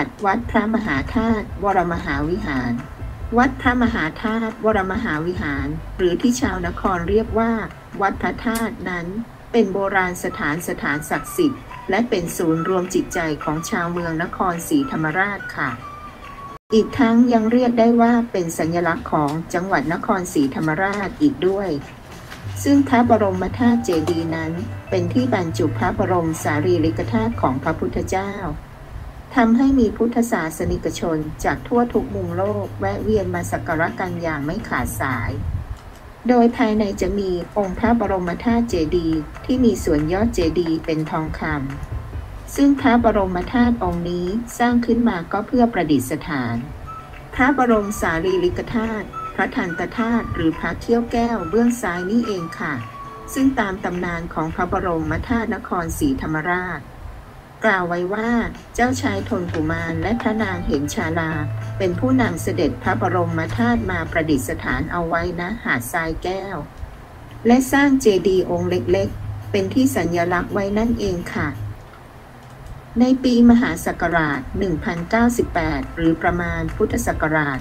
วัดวัดพระมหาธาตุวรมหาวิหารวัดพระมหาธาตุวรมหาวิหารหรือที่ชาวนครเรียกว่าวัดพระธาตุนั้นเป็นโบราณสถานศักดิ์สิทธิ์และเป็นศูนย์รวมจิตใจของชาวเมืองนครศรีธรรมราชค่ะอีกทั้งยังเรียกได้ว่าเป็นสัญลักษณ์ของจังหวัดนครศรีธรรมราชอีกด้วยซึ่งพระบรมธาตุเจดีย์นั้นเป็นที่บรรจุพระบรมสารีริกธาตุของพระพุทธเจ้าทำให้มีพุทธศาสนิกชนจากทั่วทุกมุมโลกแวะเวียนมาสักการะกันอย่างไม่ขาดสายโดยภายในจะมีองค์พระบรมธาตุเจดีย์ที่มีส่วนยอดเจดีย์เป็นทองคำซึ่งพระบรมธาตุองค์นี้สร้างขึ้นมาก็เพื่อประดิษฐานพระบรมสารีริกธาตุพระทันตธาตุหรือพระเขี้ยวแก้วเบื้องซ้ายนี่เองค่ะซึ่งตามตำนานของพระบรมธาตุนครศรีธรรมราชกล่าวไว้ว่าเจ้าชายธนกุมารและพระนางเหมชาลาเป็นผู้นำเสด็จพระบรมธาตุมาประดิษฐานเอาไว้ณหาดทรายแก้วและสร้างเจดีย์องค์เล็กๆเป็นที่สัญลักษณ์ไว้นั่นเองค่ะในปีมหาศักราช 1098 หรือประมาณพุทธศักราช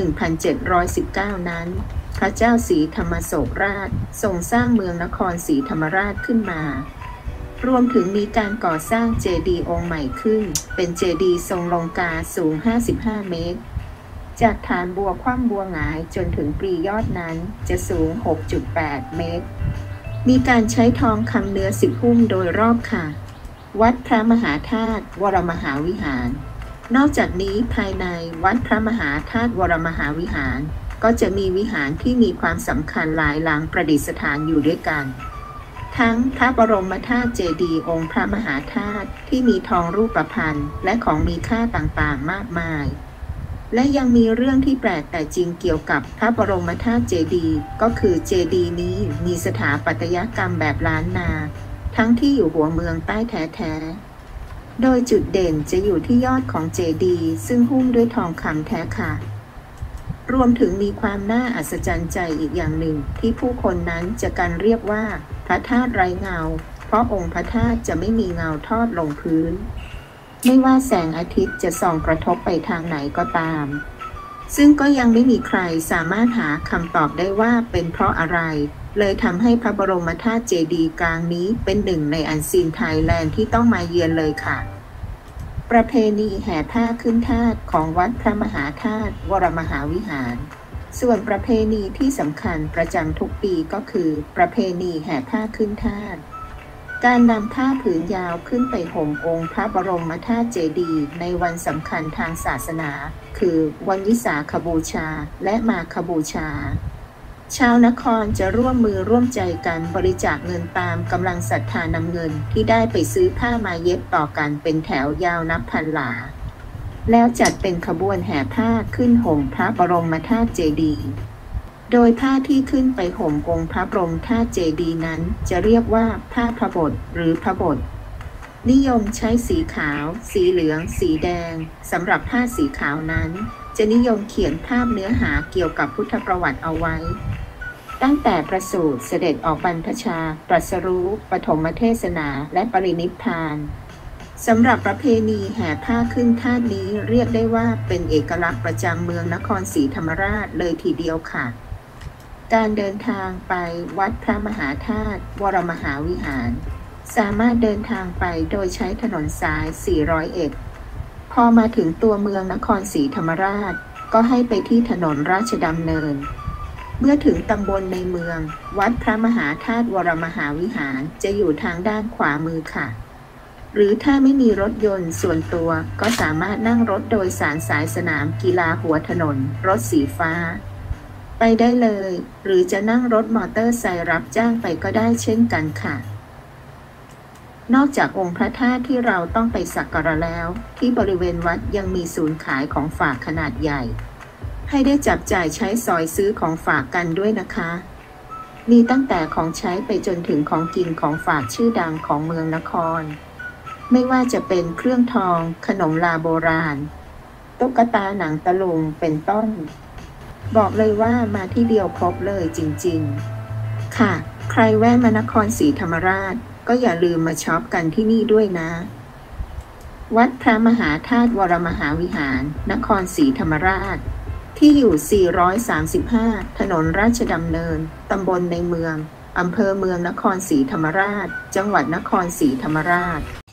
1719 นั้นพระเจ้าศรีธรรมโศกราชทรงสร้างเมืองนครศรีธรรมราชขึ้นมารวมถึงมีการก่อสร้างเจดีย์องค์ใหม่ขึ้นเป็นเจดีย์ทรงลงกาสูง 55 เมตรจากฐานบัวคว่ำบัวหงายจนถึงปรียอดนั้นจะสูง 6.8 เมตรมีการใช้ทองคำเนื้อ10 หุ้มโดยรอบค่ะวัดพระมหาธาตุวรมหาวิหารนอกจากนี้ภายในวัดพระมหาธาตุวรมหาวิหารก็จะมีวิหารที่มีความสำคัญหลายหลังประดิษฐานอยู่ด้วยกันทั้งพระบรมธาตุเจดีย์องค์พระมหาธาตุที่มีทองรูปพรรณและของมีค่าต่างๆมากมายและยังมีเรื่องที่แปลกแต่จริงเกี่ยวกับพระบรมธาตุเจดีย์ก็คือเจดีย์นี้มีสถาปัตยกรรมแบบล้านนาทั้งที่อยู่หัวเมืองใต้แท้ๆโดยจุดเด่นจะอยู่ที่ยอดของเจดีย์ซึ่งหุ้มด้วยทองคำแท้ค่ะรวมถึงมีความน่าอัศจรรย์ใจอีกอย่างหนึ่งที่ผู้คนนั้นจะกันเรียกว่าพระธาตุไร้เงาเพราะองค์พระธาตุจะไม่มีเงาทอดลงพื้นไม่ว่าแสงอาทิตย์จะส่องกระทบไปทางไหนก็ตามซึ่งก็ยังไม่มีใครสามารถหาคำตอบได้ว่าเป็นเพราะอะไรเลยทำให้พระบรมธาตุเจดีย์กลางนี้เป็นหนึ่งในอันซีนไทยแลนด์ที่ต้องมาเยือนเลยค่ะประเพณีแห่ผ้าขึ้นธาตุของวัดพระมหาธาตุวรมหาวิหารส่วนประเพณีที่สำคัญประจำทุกปีก็คือประเพณีแห่ผ้าขึ้นธาตุการนำผ้าผืนยาวขึ้นไปห่มองค์พระบรมธาตุเจดีย์ในวันสำคัญทางศาสนาคือวันวิสาขบูชาและมาฆบูชาชาวนครจะร่วมมือร่วมใจกันบริจาคเงินตามกำลังศรัทธานำเงินที่ได้ไปซื้อผ้ามาเย็บต่อกันเป็นแถวยาวนับพันหลาแล้วจัดเป็นขบวนแห่ผ้าขึ้นห่มพระบรมธาตุเจดีย์โดยผ้าที่ขึ้นไปห่มองค์พระบรมธาตุเจดีย์นั้นจะเรียกว่าผ้าพระบทหรือพระบทนิยมใช้สีขาวสีเหลืองสีแดงสำหรับผ้าสีขาวนั้นจะนิยมเขียนภาพเนื้อหาเกี่ยวกับพุทธประวัติเอาไว้ตั้งแต่ประสูติเสด็จออกบรรพชาตรัสรู้ปฐมเทศนาและปรินิพพานสำหรับประเพณีแห่ผ้าขึ้นธาตุนี้เรียกได้ว่าเป็นเอกลักษณ์ประจำเมืองนครศรีธรรมราชเลยทีเดียวค่ะการเดินทางไปวัดพระมหาธาตุวรมหาวิหารสามารถเดินทางไปโดยใช้ถนนสาย 401 พอมาถึงตัวเมืองนครศรีธรรมราชก็ให้ไปที่ถนนราชดำเนินเมื่อถึงตำบลในเมืองวัดพระมหาธาตุวรมหาวิหารจะอยู่ทางด้านขวามือค่ะหรือถ้าไม่มีรถยนต์ส่วนตัวก็สามารถนั่งรถโดยสารสายสนามกีฬาหัวถนนรถสีฟ้าไปได้เลยหรือจะนั่งรถมอเตอร์ไซค์รับจ้างไปก็ได้เช่นกันค่ะนอกจากองค์พระธาตุที่เราต้องไปสักการะแล้วที่บริเวณวัดยังมีศูนย์ขายของฝากขนาดใหญ่ให้ได้จับจ่ายใช้สอยซื้อของฝากกันด้วยนะคะมีตั้งแต่ของใช้ไปจนถึงของกินของฝากชื่อดังของเมืองนครไม่ว่าจะเป็นเครื่องทองขนมลาโบราณตุ๊กตาหนังตะลุงเป็นต้นบอกเลยว่ามาที่เดียวครบเลยจริงๆค่ะใครแวะมานครศรีธรรมราชก็อย่าลืมมาช็อปกันที่นี่ด้วยนะวัดพระมหาธาตุวรมหาวิหาร นครศรีธรรมราช ที่อยู่ 435 ถนนราชดำเนิน ตำบลในเมือง อำเภอเมืองนครศรีธรรมราช จังหวัดนครศรีธรรมราช